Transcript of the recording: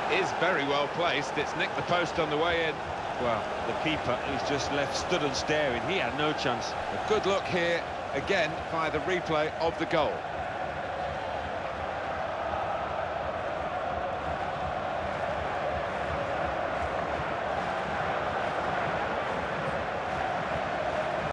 is very well placed. It's nicked the post on the way in. Well, the keeper who's just left stood and staring, he had no chance. A good look here, again, by the replay of the goal.